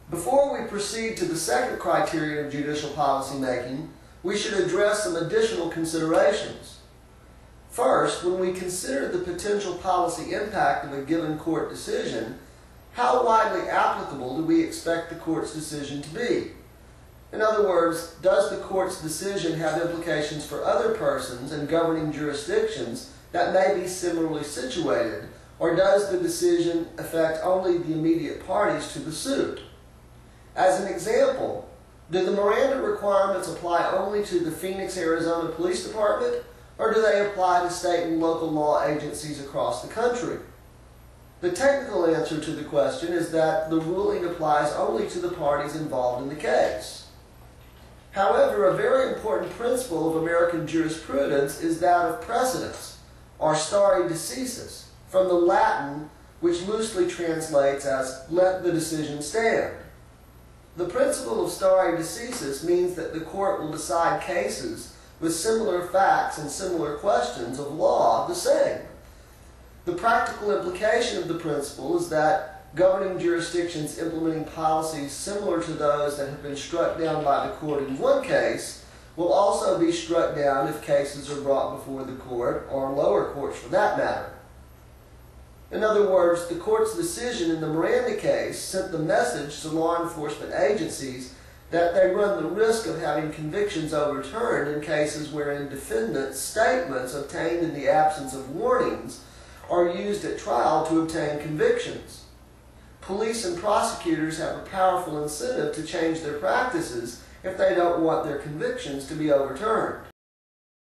Before we proceed to the second criterion of judicial policy making, we should address some additional considerations. First, when we consider the potential policy impact of a given court decision, how widely applicable do we expect the court's decision to be? In other words, does the court's decision have implications for other persons and governing jurisdictions that may be similarly situated, or does the decision affect only the immediate parties to the suit? As an example, do the Miranda requirements apply only to the Phoenix, Arizona Police Department, or do they apply to state and local law agencies across the country? The technical answer to the question is that the ruling applies only to the parties involved in the case. However, a very important principle of American jurisprudence is that of precedence, or stare decisis, from the Latin, which loosely translates as "let the decision stand." The principle of stare decisis means that the court will decide cases with similar facts and similar questions of law the same. The practical implication of the principle is that governing jurisdictions implementing policies similar to those that have been struck down by the court in one case will also be struck down if cases are brought before the court, or lower courts for that matter. In other words, the court's decision in the Miranda case sent the message to law enforcement agencies that they run the risk of having convictions overturned in cases wherein defendants' statements obtained in the absence of warnings are used at trial to obtain convictions. Police and prosecutors have a powerful incentive to change their practices if they don't want their convictions to be overturned.